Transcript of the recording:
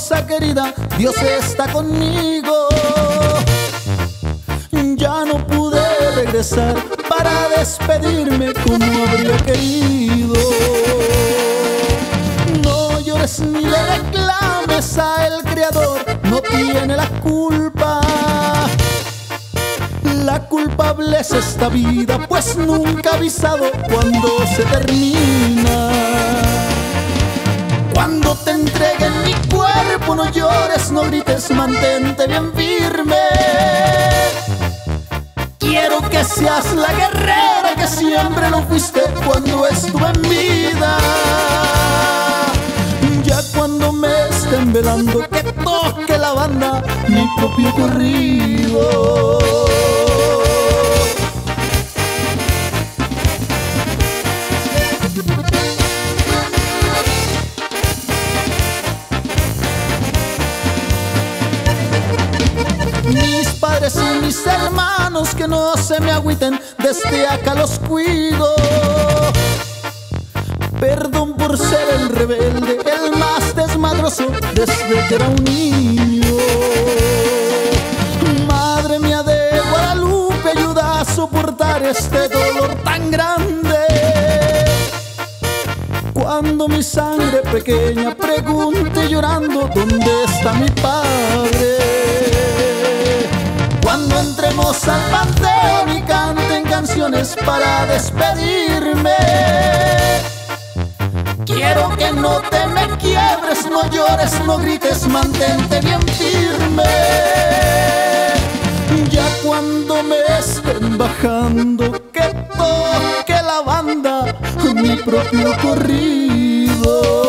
esposa querida, Dios está conmigo. Ya no pude regresar para despedirme como habría querido. No llores ni le reclames a el Creador, no tiene la culpa. La culpable es esta vida, pues nunca ha avisado cuando se termina. Cuando te entreguen mi cuerpo, no llores, no grites, mantente bien firme. Quiero que seas la guerrera que siempre lo fuiste cuando estuve en vida. Ya cuando me estén velando, que toque la banda mi propio corrido. Mis padres y mis hermanos que no se me agüiten, desde acá los cuido. Perdón por ser el rebelde, el más desmadroso desde que era un niño. Madre mía de Guadalupe, ayuda a soportar este dolor tan grande. Cuando mi sangre pequeña pregunte llorando ¿dónde está mi padre? Cuando entremos al panteón y canten canciones para despedirme, quiero que no te me quiebres, no llores, no grites, mantente bien firme. Ya cuando me estén bajando, que toque la banda mi propio corrido.